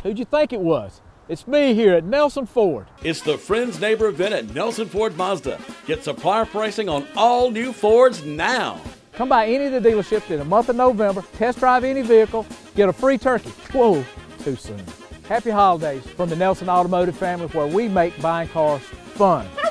who'd you think it was? It's me here at Nelson Ford. It's the Friends Neighbor event at Nelson Ford Mazda. Get supplier pricing on all new Fords now. Come by any of the dealerships in the month of November, test drive any vehicle, get a free turkey. Whoa, too soon. Happy holidays from the Nelson Automotive family, where we make buying cars fun.